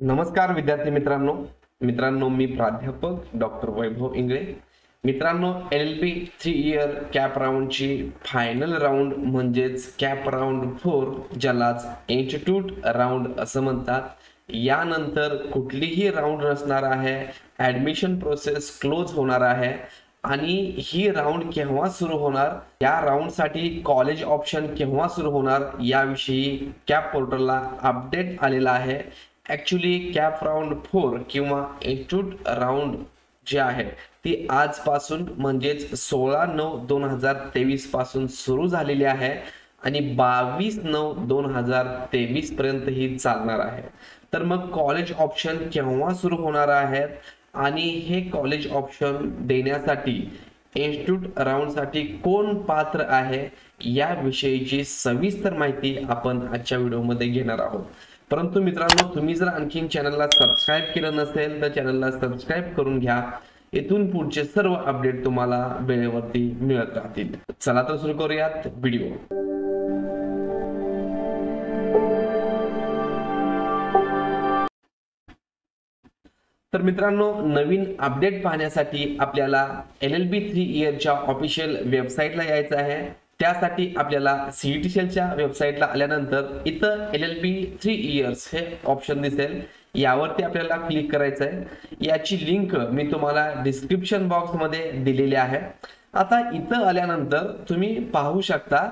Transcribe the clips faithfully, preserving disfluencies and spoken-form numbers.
नमस्कार विद्यार्थी मित्रांनो मित्रांनो मी प्राध्यापक डॉक्टर वैभव इंगळे। मित्रांनो L L B three year cap राऊंडची फायनल राऊंड म्हणजेच कॅप राऊंड फोर ज्यालाच इन्स्टिट्यूट राऊंड असं म्हणतात, यानंतर कुठलीही राऊंड नसणार आहे। ॲडमिशन प्रोसेस क्लोज होणार आहे आणि ही राऊंड केव्हा सुरू होणार, या राऊंडसाठी कॉलेज ऑप्शन केव्हा सुरू होणार याविषयी कॅप पोर्टलला अपडेट आलेला आहे। ॲक्च्युली कॅप राऊंड फोर किंवा इन्स्टिट्यूट राऊंड जे आहे ती आजपासून म्हणजेच सोळा नऊ दोन हजार तेवीस पासून सुरू झालेली आहे आणि बावीस नऊ दोन हजार तेवीस पर्यंत ही चालणार आहे। तर मग कॉलेज ऑप्शन केव्हा सुरू होणार आहेत आणि हे कॉलेज ऑप्शन देण्यासाठी इन्स्टिट्यूट राऊंडसाठी कोण पात्र आहे याविषयीची सविस्तर माहिती आपण आजच्या व्हिडिओमध्ये घेणार आहोत। परंतु मित्रांनो, तुम्ही जर आणखीन चॅनलला सबस्क्राइब केलं नसेल तर चॅनलला सबस्क्राइब करून घ्या। इथून पुढचे सर्व अपडेट तुम्हाला वेळेवरती मिळत राहतील। चला तर सुरू करूयात व्हिडिओ। तर मित्रांनो, नवीन अपडेट पाहण्यासाठी आपल्याला एल एल बी थ्री इयरच्या ऑफिशियल वेबसाईटला यायचं आहे। त्यासाठी आपल्याला सीईटी सेलच्या वेबसाईटला आल्यानंतर इथं L L B three years हे ऑप्शन दिसेल, यावरती आपल्याला क्लिक करायचं आहे। याची लिंक मी तुम्हाला डिस्क्रिप्शन बॉक्स मध्ये दिलेली आहे। आता इथं आल्यानंतर तुम्ही पाहू शकता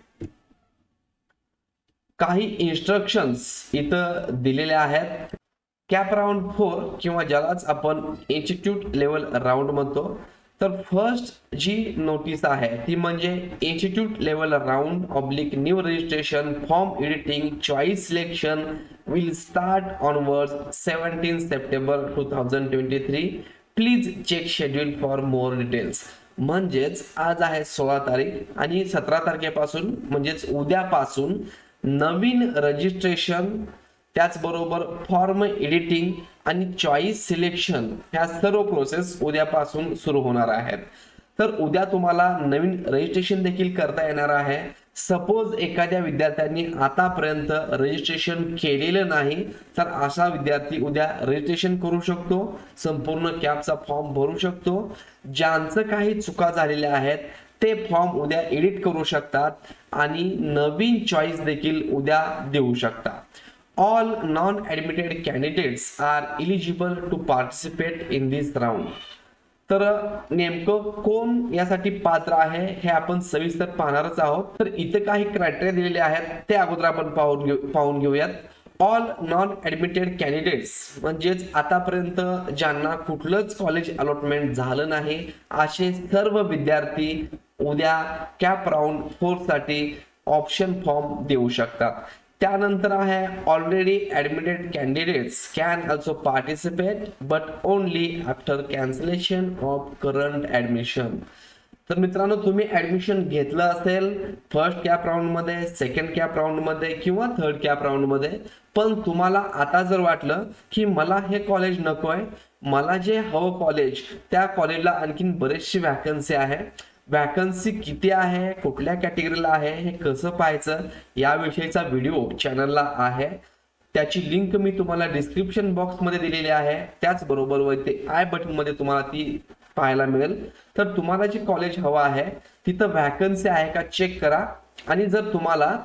काही इन्स्ट्रक्शन्स इथं दिलेले आहेत। कॅप राऊंड फोर किंवा ज्यालाच आपण इन्स्टिट्यूट लेवल राऊंड म्हणतो, तर फर्स्ट जी नोटीस आहे ती म्हणजे institute level round oblique new registration form editing choice selection will start onwards seventeen September two thousand twenty three. Please check schedule for more details. म्हणजेच आज आहे सोळा तारीख आणि सतरा तारखेपासून म्हणजेच उद्यापासून नवीन रजिस्ट्रेशन, त्याचबरोबर फॉर्म एडिटिंग आणि चॉईस सिलेक्शन ह्या सर्व प्रोसेस उद्यापासून सुरू होणार आहेत। तर उद्या तुम्हाला नवीन रजिस्ट्रेशन देखील करता येणार आहे। सपोज एखाद्या विद्यार्थ्यांनी आतापर्यंत रजिस्ट्रेशन केलेलं नाही तर असा विद्यार्थी उद्या रजिस्ट्रेशन करू शकतो, संपूर्ण कॅपचा फॉर्म भरू शकतो। ज्यांचं काही चुका झालेल्या आहेत ते फॉर्म उद्या एडिट करू शकतात आणि नवीन चॉईस देखील उद्या देऊ शकतात। All non-admitted candidates are eligible to participate in this round. तर नेमकं कोण यासाठी पात्र आहे हे आपण सविस्तर पाहणारच आहोत। तर इथे काही क्रायटेरिया दिलेले आहेत ते अगोदर आपण पाहून घेऊ पाहून घेऊयात। ऑल नॉन ॲडमिटेड कॅन्डिडेट्स म्हणजेच आतापर्यंत ज्यांना कुठलंच कॉलेज अलॉटमेंट झालं नाही असे सर्व विद्यार्थी उद्या कॅप राऊंड फोर साठी ऑप्शन फॉर्म देऊ शकतात। त्यानंतर आहे already admitted candidates can also participate but only after cancellation of current admission. तर मित्रांनो, तुम्ही ॲडमिशन घेतलं असेल फर्स्ट कॅप राऊंड मध्ये, सेकंड कॅप राऊंड मध्ये किंवा थर्ड कॅप राऊंड मध्ये, पण तुम्हाला आता जर वाटलं की मला हे कॉलेज नकोय, मला जे हवं कॉलेज त्या कॉलेजला आणखीन बरेचशी वॅकन्सी आहे, वॅकन्सी किती आहे, कुठल्या कॅटेगरीला आहे, हे कसं पाहायचं याविषयीचा व्हिडिओ चॅनलला आहे। त्याची लिंक मी तुम्हाला डिस्क्रिप्शन बॉक्स मध्ये दिलेली आहे, त्याचबरोबर वरती आय बटन मध्ये तुम्हाला ती पाहायला मिळेल। तर तुम्हाला जे कॉलेज हवं आहे तिथं वॅकन्सी आहे का चेक करा आणि जर तुम्हाला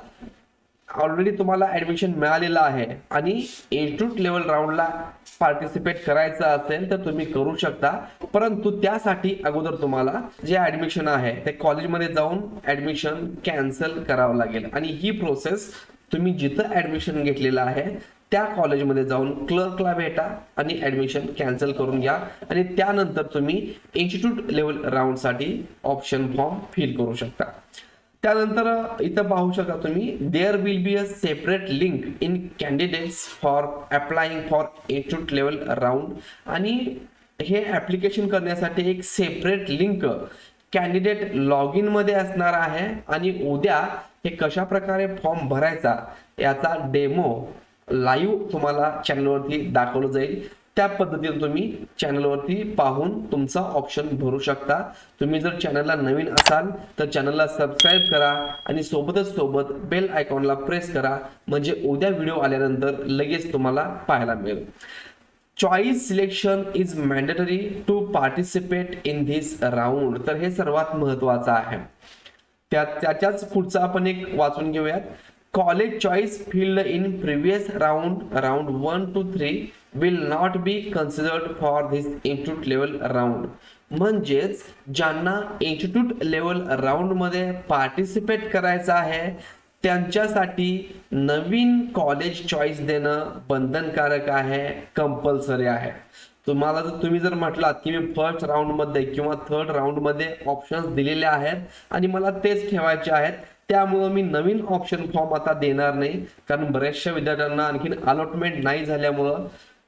ऑलरेडी तुम्हाला ऍडमिशन मिळालेलं आहे आणि इन्स्टिट्यूट लेवल राऊंडला पार्टिसिपेट करायचं असेल तर तुम्ही करू शकता, परंतु त्यासाठी अगोदर तुम्हाला जे ऍडमिशन आहे ते कॉलेजमध्ये जाऊन ऍडमिशन कॅन्सल करावं लागेल आणि ही प्रोसेस तुम्ही जिथं ऍडमिशन घेतलेलं आहे त्या कॉलेजमध्ये जाऊन क्लर्कला भेटा आणि ऍडमिशन कॅन्सल करून घ्या आणि त्यानंतर तुम्ही इन्स्टिट्यूट लेवल राऊंडसाठी ऑप्शन फॉर्म फिल करू शकता। त्यानंतर इथं पाहू शकता तुम्ही there will be a separate link in candidates for applying for institute level round. आणि हे ऍप्लिकेशन करण्यासाठी एक separate link candidate log in मध्ये असणार आहे आणि उद्या हे कशा प्रकारे फॉर्म भरायचा याचा डेमो लाईव्ह तुम्हाला चॅनलवरती दाखवलं जाईल। त्या पद्धतीने तुम्ही चॅनलवरती पाहून तुमचा ऑप्शन भरू शकता। तुम्ही जर चॅनलला नवीन असाल तर चॅनलला सबस्क्राइब करा आणि सोबतच सोबत बेल आयकॉनला प्रेस करा, म्हणजे उद्या व्हिडिओ आल्यानंतर लगेच तुम्हाला पाहायला मिळेल। Choice selection is mandatory to participate in this round, तर हे सर्वात महत्त्वाचं आहे। त्या त्याच्याच पुढचा आपण एक वाचून घेऊयात। College choice filled in previous round round one two three will not be considered for this institute level round, म्हणजेच ज्यांना इन्स्टिट्यूट लेवल राउंड मध्ये पार्टिसिपेट करायचं आहे त्यांच्यासाठी नवीन कॉलेज चॉईस देणं बंधनकारक आहे, कंपल्सरी आहे। तुम्हाला जर तुम्ही जर म्हटलात की मी फर्स्ट राउंड मध्ये किंवा थर्ड राउंड मध्ये ऑप्शन्स दिलेले आहेत आणि मला तेच ठेवायचे आहेत, त्यामुळे मी नवीन ऑप्शन फॉर्म आता देणार नाही, कारण बऱ्याचशा विद्यार्थ्यांना आणखीन अलॉटमेंट नाही झाल्यामुळं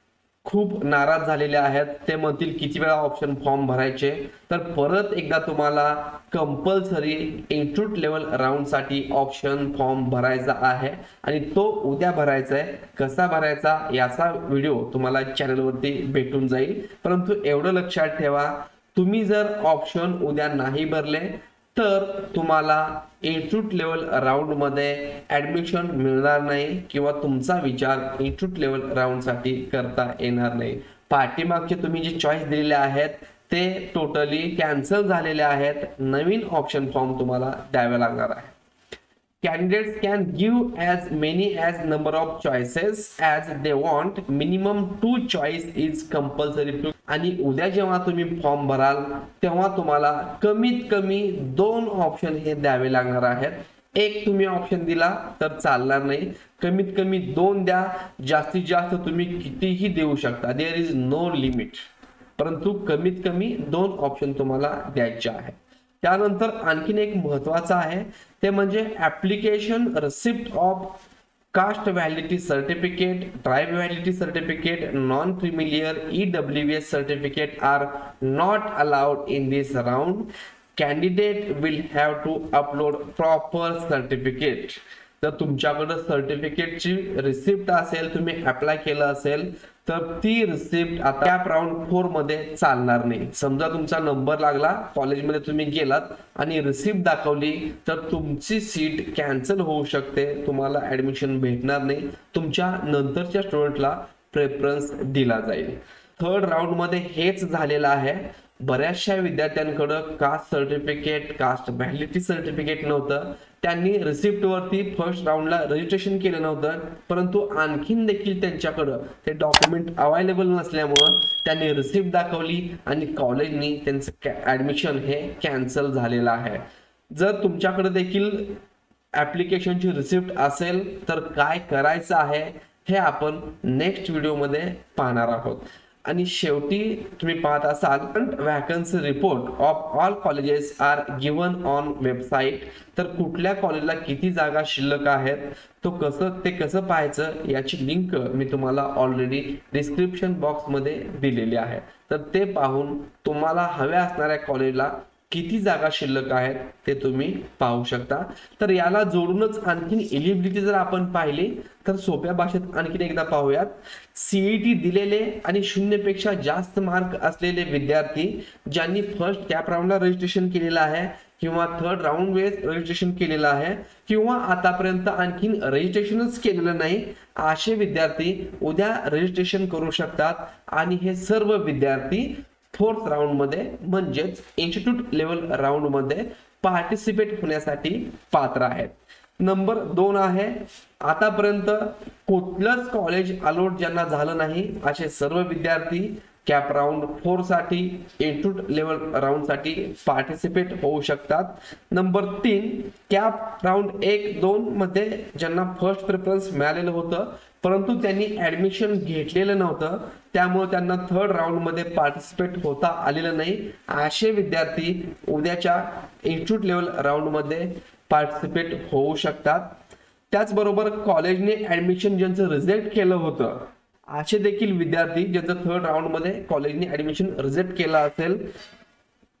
खूप नाराज झालेले आहेत। ते म्हणतील किती वेळा ऑप्शन फॉर्म भरायचे, तर परत एकदा तुम्हाला कंपल्सरी इन्स्टिट्यूट लेवल राउंड साठी ऑप्शन फॉर्म भरायचा आहे आणि तो उद्या भरायचा आहे। कसा भरायचा याचा व्हिडिओ तुम्हाला चॅनलवरती भेटून जाईल, परंतु एवढं लक्षात ठेवा, तुम्ही जर ऑप्शन उद्या नाही भरले तर तुम्हाला इन्स्टिट्यूट लेवल राउंड मध्ये ऍडमिशन मिळणार नाही किंवा तुमचा विचार इन्स्टिट्यूट लेवल राउंड साठी करता येणार नाही। पाठीमागचे तुम्ही जे चॉईस दिलेले आहेत ते टोटली कॅन्सल झालेले आहेत, नवीन ऑप्शन फॉर्म तुम्हाला द्यावे लागणार आहे। Candidates can give as many as number of choices as they want. Minimum two choice is compulsory to. आणि उद्या जेव्हा तुम्ही फॉर्म भराल तेव्हा तुम्हाला कमीत कमी दोन ऑप्शन हे द्यावे लागणार आहेत। एक तुम्ही ऑप्शन दिला तर चालणार नाही, कमीत कमी दोन द्या, जास्तीत जास्त तुम्ही कितीही देऊ शकता, देयर इज नो लिमिट, परंतु कमीत कमी दोन ऑप्शन तुम्हाला द्यायचे आहेत। त्यानंतर आणखीन एक महत्त्वाचं आहे ते म्हणजे application receipt of caste validity certificate, tribe validity certificate, non creamy layer E W S certificate are not allowed in this round. Candidate will have to upload proper certificate. तर तुमच्याकडे सर्टिफिकेटची रिसिप्ट असेल, तुम्ही अप्लाय केलं असेल तर ती रिसिप्ट आता cap round four मध्ये चालणार नाही. समजा तुमचा नंबर लागला, कॉलेजमध्ये तुम्ही गेलात आणि रिसिप्ट दाखवली तर तुमची सीट कॅन्सल होऊ शकते, तुम्हाला ऍडमिशन भेटणार नाही, तुमच्या नंतरच्या स्टुडंटला प्रेफरन्स दिला जाईल. थर्ड राउंड मध्ये हेच झालेलं आहे. बऱ्याचशा विद्यार्थ्यांकडे caste certificate, caste validity certificate नव्हतं, त्यांनी रिसिप्ट वरती फर्स्ट राउंडला रजिस्ट्रेशन केलं नव्हतं, परंतु आणखीन देखील त्यांच्याकडे ते डॉक्युमेंट अवेलेबल नसल्यामुळं त्यांनी रिसिप्ट दाखवली आणि कॉलेजनी त्यांचं ऍडमिशन हे कॅन्सल झालेलं आहे. जर तुमच्याकडे देखील ऍप्लिकेशनची रिसिप्ट असेल तर काय करायचं आहे हे आपण नेक्स्ट व्हिडिओमध्ये पाहणार आहोत. आणि शेवटी तुम्ही पाहत असाल vacancy report of all colleges are given on website. तर कुठल्या कॉलेजला किती जागा शिल्लक आहेत तो कसं ते कसं पाहायचं याची लिंक मी तुम्हाला ऑलरेडी डिस्क्रिप्शन बॉक्स मध्ये दिलेली आहे. तर ते पाहून तुम्हाला हव्या असणाऱ्या कॉलेजला किती जागा शिल्लक आहेत ते तुम्ही पाहू शकता. तर याला जोडूनच आणखीन एलिजिबिलिटी जर आपण पाहिली तर सोप्या भाषेत आणखीन एकदा पाहूयात. सीईटी दिलेले आणि शून्य पेक्षा जास्त मार्क असलेले विद्यार्थी ज्यांनी फर्स्ट कॅप राउंडला रजिस्ट्रेशन केलेलं आहे किंवा थर्ड राउंड वेळेस रजिस्ट्रेशन केलेलं आहे किंवा आतापर्यंत आणखीन रजिस्ट्रेशनच केलेलं नाही, असे विद्यार्थी उद्या रजिस्ट्रेशन करू शकतात आणि हे सर्व विद्यार्थी फोर्थ राउंड मध्ये म्हणजेच इन्स्टिट्यूट लेवल राउंड मध्ये पार्टिसिपेट होण्यासाठी पात्र आहेत. नंबर दोन आहे, आतापर्यंत कुठलंच कॉलेज अलॉट ज्यांना झालं नाही असे सर्व विद्यार्थी कॅप राउंड फोर साठी इन्स्टिट्यूट लेवल राउंड साठी पार्टिसिपेट होऊ शकतात. नंबर तीन, कॅप राउंड एक दोन मध्ये ज्यांना फर्स्ट प्रेफरन्स मिळालेलं होतं परंतु त्यांनी ऍडमिशन घेतलेलं नव्हतं, त्यामुळे त्यांना थर्ड राउंड मध्ये पार्टिसिपेट होता आलेलं नाही, असे विद्यार्थी उद्याच्या इन्स्टिट्यूट लेवल राउंड मध्ये पार्टिसिपेट होऊ शकतात. त्याचबरोबर कॉलेजने ऍडमिशन ज्यांचं रिजेक्ट केलं होतं असे देखील विद्यार्थी ज्यांचं थर्ड राउंड मध्ये कॉलेजने ऍडमिशन रिजेक्ट केलं असेल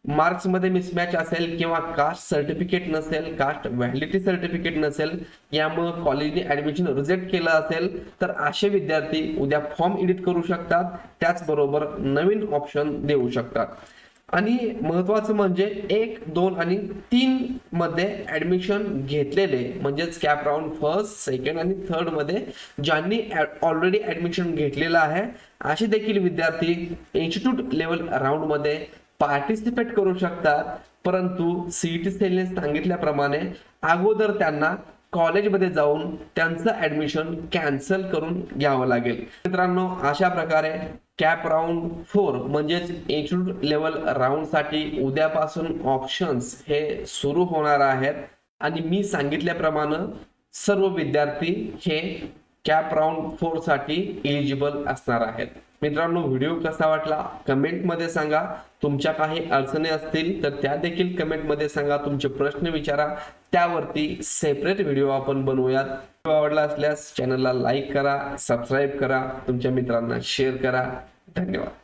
मार्क्स मध्ये मिसमॅच असेल किंवा कास्ट सर्टिफिकेट नसेल, कास्ट व्हॅलिडिटी सर्टिफिकेट नसेल, यामुळे कॉलेजने ऍडमिशन रिजेक्ट केलं असेल, तर असे विद्यार्थी उद्या फॉर्म एडिट करू शकतात, त्याचबरोबर नवीन ऑप्शन देऊ शकतात. आणि महत्वाचं म्हणजे एक, दोन आणि तीन मध्ये ऍडमिशन घेतलेले म्हणजेच कॅप राऊंड फर्स्ट, सेकंड आणि थर्ड मध्ये ज्यांनी ऑलरेडी ऍडमिशन घेतलेलं आहे असे देखील विद्यार्थी इन्स्टिट्यूट लेवल राऊंड मध्ये पार्टिसिपेट करू शकतात. परंतु सीईटी सेलने सांगितल्याप्रमाणे अगोदर त्यांना कॉलेजमध्ये जाऊन त्यांचं ऍडमिशन कॅन्सल करून घ्यावं लागेल. मित्रांनो, अशा प्रकारे कॅप राऊंड फोर म्हणजेच इन्स्टिट्यूट लेवल राऊंड साठी उद्यापासून ऑप्शन्स हे सुरू होणार आहेत आणि मी सांगितल्याप्रमाणे सर्व विद्यार्थी हे कॅप राऊंड फोर साठी एलिजिबल असणार आहेत. मित्रांनो, व्हिडिओ कसा वाटला कमेंट मध्ये सांगा. तुमच्या काही अडचणी असतील तर त्या देखील कमेंट मध्ये सांगा. तुमचे प्रश्न विचारा, त्यावरती सेपरेट व्हिडिओ आपण बनवूयात. व्हिडिओ आवडला असल्यास चॅनलला लाईक करा, सबस्क्राईब करा, तुमच्या मित्रांना शेअर करा. धन्यवाद.